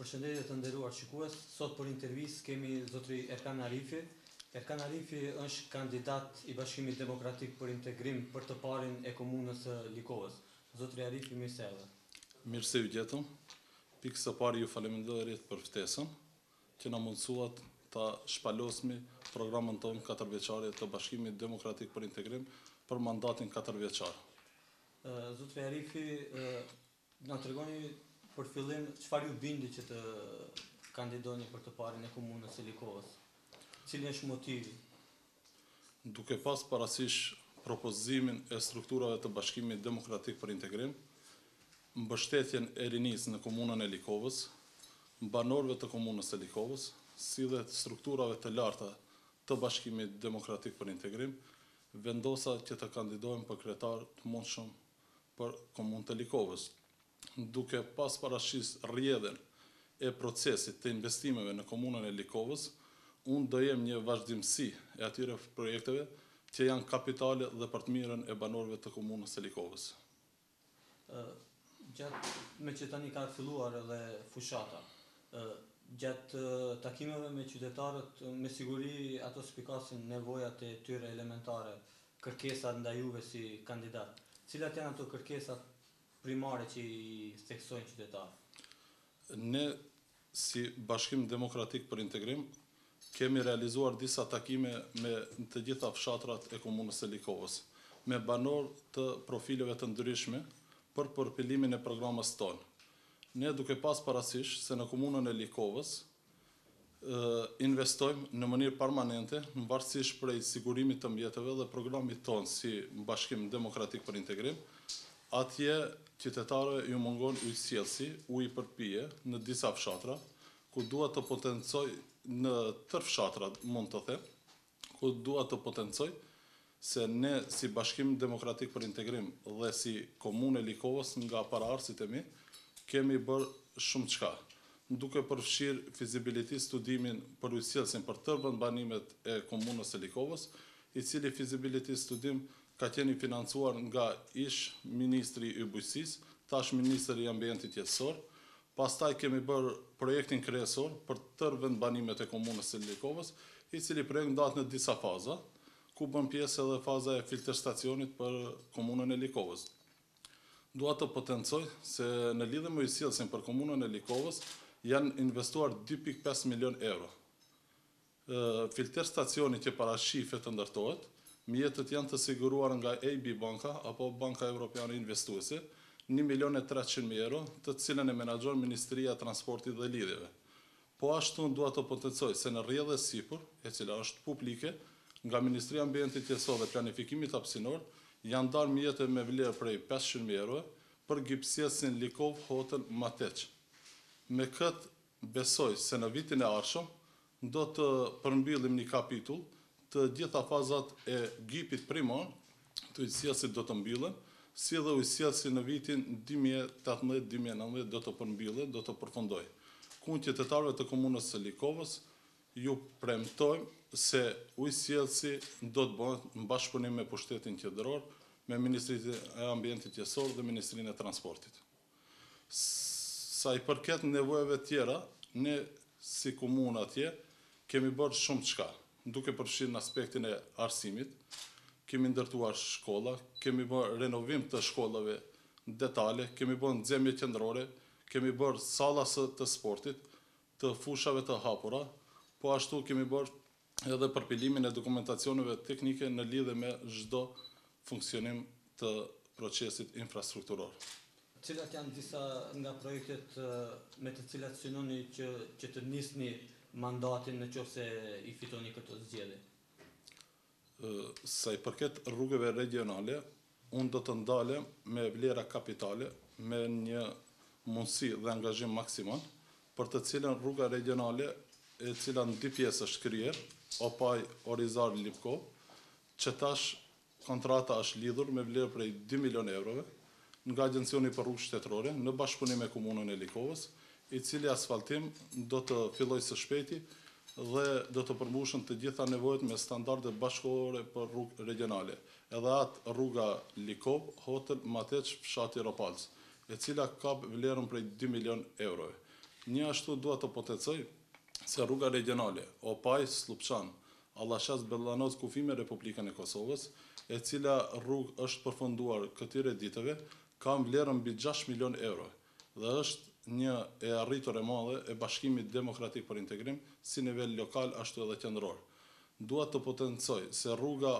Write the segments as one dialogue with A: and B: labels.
A: Përshëndetje të nderuar shikues, sot për intervistë kemi zotri Erkan Arifi. Erkan Arifi është kandidat i Bashkimit Demokratik për Integrim për të parin e komunës së Likovës. Zotri Arifi, mirë se erdhët.
B: Mirë se ju gjetëm. Pikë së pari ju faleminderit për ftesën që na mundsuat ta shpalosmi programin tonë 4 vjeçare të Bashkimit Demokratik për Integrim për mandatin 4 vjeçar.
A: Zotri Arifi, na tregoni për fillim çfarë ju bindi që të kandidoni për të parin e komunës së Likovës? Cili është motivi?
B: Duke pas parasysh propozimin e strukturave të Bashkimit Demokratik për Integrim, mbështetjen e rinisë në komunën e Likovës, banorëve të komunës së Likovës, si dhe strukturave të larta të Bashkimit Demokratik për Integrim, vendosa që të kandidohem për kryetar të mundshëm për komunën të Likovës. Duke pas parashis rrjedhjen e procesit të investimeve në komunën e Likovës, unë do jem një vazhdimsi e atyre projekteve që janë kapitale dhe për të mirën e banorëve të komunës së Likovës.
A: Me që tani ka filluar edhe fushata, gjatë takimeve me qytetarët, me siguri ato spikasin nevojat e tyre elementare, kërkesat ndaj juve si kandidat. Cilat janë ato kërkesat primare që i theksojnë qytetarët?
B: Ne, si Bashkim Demokratik për Integrim, kemi realizuar disa takime me të gjitha fshatrat e komunës së Likovës, me banor të profileve të ndryshme për përpilimin e programës tonë. Ne duke pas parasysh se në komunën e Likovës investojmë në mënyrë permanente në varësisht prej sigurimit të mjeteve dhe programit tonë si Bashkim Demokratik për Integrim, atje qytetarëve ju mungon ujësjellsi, ujë për pije në disa fshatra, ku duhet të potencoj në tërë fshatrat, mund të them, ku duhet të potencoj se ne si Bashkim Demokratik për Integrim dhe si Komunë e Likovës nga paraardhësit e mi, kemi bërë shumë çka, duke përfshirë feasibility studimin për ujësjellsin për tërë vendbanimet e komunës së Likovës, i cili feasibility studim ka qenë financuar nga ish Ministri i Bujqësisë, tash Ministri i Ambientit Jetësor. Pastaj kemi bërë projektin kryesor për tërë vendbanimet e komunës së Likovës, i cili projekt ndahet në disa faza, ku bën pjesë edhe faza e filterstacionit për komunën e Likovës. Dua të potencoj se në lidhje me ujësjellsin për komunën e Likovës janë investuar 2.5 milion euro. Filterstacioni që parashifet të ndërtohet, mjetët janë të siguruar nga EIB banka apo Banka Evropiane Investuese, 1.300.000 euro, të cilën e menaxhon Ministria e Transportit dhe Lidhjeve. Po ashtu dua të potencoj se në rrjedhë e sipër, e cila është publike, nga Ministria e Ambientit Jetësor dhe Planifikimit Hapësinor, janë dalë mjete me vlerë prej 500.000 euro për gipsjesin Likov Hotel Mateq. Me këtë besoj se në vitin e ardhshëm do të përmbyllim një kapitull të gjitha fazat e gjipit primar të ujësjellsit do të mbyllen, si dhe ujësjellsi në vitin 2018-2019 do të përmbyllet, do të përfundoj. Ku qytetarëve të komunës së Likovës ju premtojmë se ujësjellsi do të bëhet në bashkëpunim me pushtetin qendror, me Ministrinë e Ambientit Jetësor dhe Ministrinë e Transportit. Sa i përket nevojave tjera, ne si komunë atje kemi bërë shumë çka, duke përfshirë në aspektin e arsimit, kemi ndërtuar shkolla, kemi bërë renovim të shkollave detale, kemi bërë nxemje qendrore, kemi bërë salla të sportit, të fushave të hapura, po ashtu kemi bërë edhe përpilimin e dokumentacioneve teknike në lidhje me çdo funksionim të procesit infrastrukturor.
A: Cilat janë disa nga projektet me të cilat synoni që të nisni mandatin në qoftë se i fitoni këtë zgjedhje?
B: Sa i përket rrugëve regionale, unë do të ndalem me vlera kapitale, me një mundësi dhe angazhim maksimal, për të cilën rruga regionale e cila në 2 pjesë është kryer, Opaj Orizar Lipkov, që tash kontrata është lidhur me vlerë prej 2 milion eurove, nga Agjencioni për Rrugë Shtetërore në bashkëpunim me komunën e Likovës, i cili asfaltim do të fillojë së shpejti dhe do të përmbushën të gjitha nevojat me standarde bashkëkohore për rrugë regionale. Edhe atë rruga Likov, Hotel Mateq, fshati Ropalc, e cila ka vlerën prej 2 milion eurove. Një ashtu dua të potencoj se rruga regionale Opaj Slupçan Allashat Bellanoz kufi me Republikën e Kosovës, e cila rrugë është përfunduar këtyre ditëve, ka vlerën mbi 6 milion euro dhe është një e arritur e madhe e Bashkimit Demokratik për Integrim si nivel lokal ashtu edhe qendror. Dua të potencoj se rruga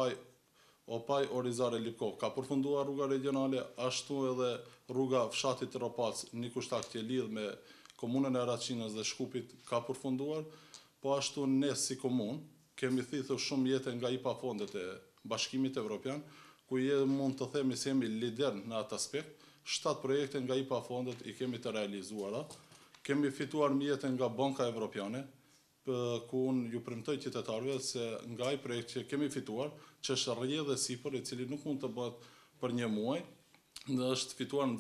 B: Opaj Orizare Lipkov ka përfunduar rruga regionale, ashtu edhe rruga fshatit Ropac, një kushtak që lidh me komunën e Raçinës dhe Shkupit ka përfunduar, po ashtu ne si komunë kemi thithur shumë jetë nga IPA fondet e Bashkimit Evropian, ku mund të themi se jemi lider në atë aspekt. 7 projekte nga IPA fondet i kemi të realizuara. Kemi fituar mjete nga Banka Evropiane, ku unë ju premtoj qytetarëve se nga ai projekt që kemi fituar, që është rrjedhë e sipër, i cili nuk mund të bëhet për një muaj, dhe është fituar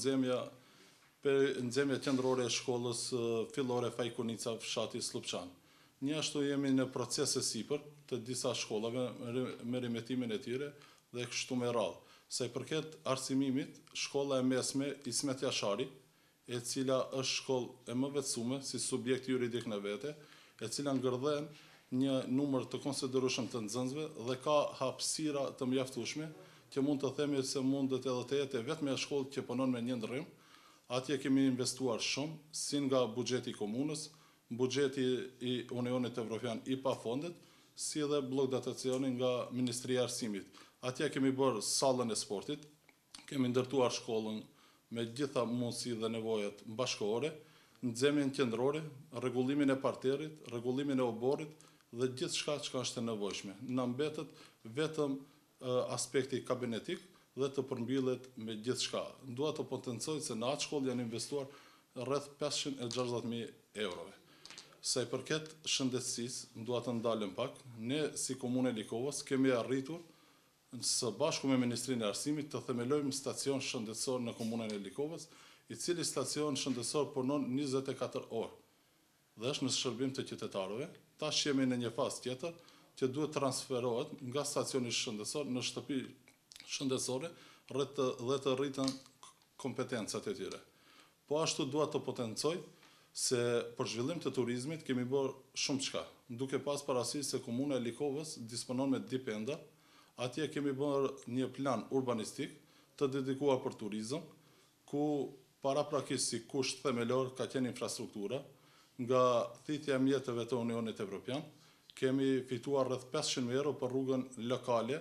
B: nxemja qendrore e shkollës fillore Fajkunica fshati Slupçan. Një ashtu jemi në proces e sipër të disa shkollave me rimetimin e tyre dhe kështu me radhë. Sa i përket arsimimit, shkolla e mesme Ismet Jashari, e cila është shkollë e më vetësume si subjekt juridik në vete, e cila ngërdhen një numër të konsiderueshëm të nxënësve dhe ka hapësira të mjaftueshme, që mund të themi se mundet edhe të jetë vetëm e shkollë që punon me një ndërrim. Atje kemi investuar shumë, si nga buxheti i komunës, buxheti i Unionit Evropian IPA fondet, si edhe blokdatacioni nga Ministria e Arsimit. Atje kemi bërë sallën e sportit, kemi ndërtuar shkollën me gjitha mundësi dhe nevojat bashkëore, nxemjen qendrore, rregullimin e parterit, rregullimin e oborrit dhe gjithçka që është e nevojshme. Na mbetet vetëm aspekti kabinetik dhe të përmbyllet me gjithçka. Dua të potencoj se në atë shkollë janë investuar rreth 560.000 eurove. Sa i përket shëndetësisë, dua të ndalem pak, ne si Komunë e Likovës kemi arritur së bashku me Ministrinë e Arsimit të themelojmë stacion shëndetësor në Komunën e Likovës, i cili stacion shëndetësor punon 24 orë dhe është në shërbim të qytetarëve. Tash jemi në një fazë tjetër që duhet transferohet nga stacioni shëndetësor në shtëpi shëndetësore dhe të rritën kompetencat e tyre. Po ashtu dua të potencoj se për zhvillim të turizmit kemi bërë shumë çka, duke pas parasysh se Komuna e Likovës disponon me dipenda. Atje kemi bërë një plan urbanistik të dedikuar për turizëm, ku paraprakisht si kusht themelor ka qenë infrastruktura. Nga thithja e mjeteve të Unionit Evropian, kemi fituar rreth 500.000 euro për rrugën lokale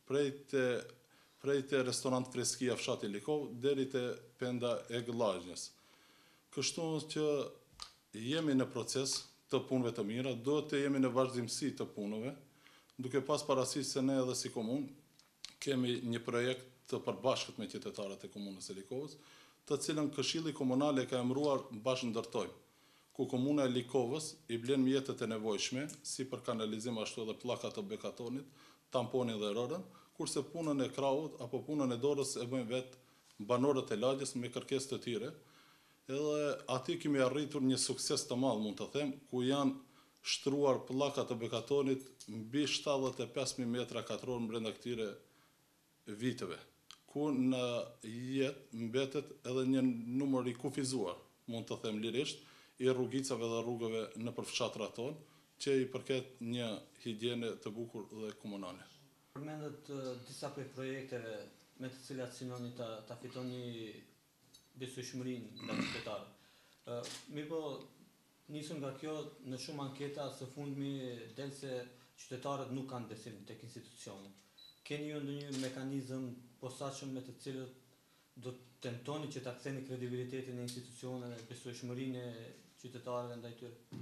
B: prej te restorant Freskia fshati Likov deri te penda e Gëllazhnjës. Kështu që jemi në proces të punëve të mira, do të jemi në vazhdimsi të punëve, duke pas parasysh se ne edhe si komunë kemi një projekt të përbashkët me qytetarët e Komunës së Likovës, të cilën Këshilli Komunal e ka emëruar Bashkëndërtojmë, ku Komuna e Likovës i blen mjetet e nevojshme, si për kanalizim ashtu edhe pllakat të bekatonit, tamponin dhe rërën, kurse punën e krahut apo punën e dorës e bëjnë vetë banorët e lagjes me kërkesë të tyre. Edhe aty kemi arritur një sukses të madh, mund të them, ku janë shtruar pllakat të bekatonit mbi 75.000 metra katror brenda këtyre viteve, ku në jetë mbetet edhe një numër i kufizuar, mund të them lirisht, i rrugicave dhe rrugëve në përfshatrat tonë, që i përket një higjiene të bukur dhe komunale.
A: Përmendet disa prej projekteve me të cilat synoni ta fitoni besueshmërinë nga qytetarët. Mirë po, nisëm nga kjo, në shumë anketa së fundmi del se qytetarët nuk kanë besim tek institucionet. Keni ju ndonjë mekanizëm posaçëm me të cilët do të tentoni që ta ktheni kredibilitetin e institucioneve, besueshmërinë e qytetarëve ndaj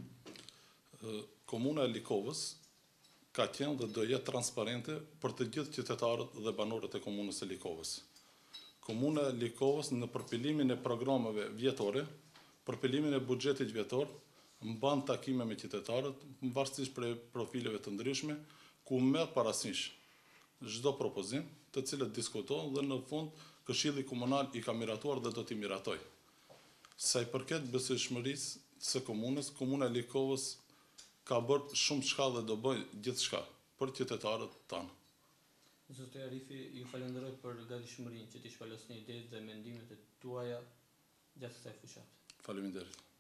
A: tyre?
B: Komuna e Likovës ka qenë dhe do jetë transparente për të gjithë qytetarët dhe banorët e Komunës së Likovës. Komuna e Likovës në përpilimin e programeve vjetore, përpilimin e buxhetit vjetor, mban takime me qytetarët, varësisht prej profileve të ndryshme, ku merr parasysh çdo propozim, të cilët diskutohen dhe në fund Këshilli Komunal i ka miratuar dhe do t'i miratoj. Sa i përket besueshmërisë së komunës, Komuna e Likovës ka bërë shumë çka dhe do bëj gjithçka për qytetarët tanë.
A: Zoti Arifi, ju falenderoj për gatishmërinë që t'i shpalosni idetë dhe mendimet e tuaja gjatë kësaj fushate.
B: Faleminderit.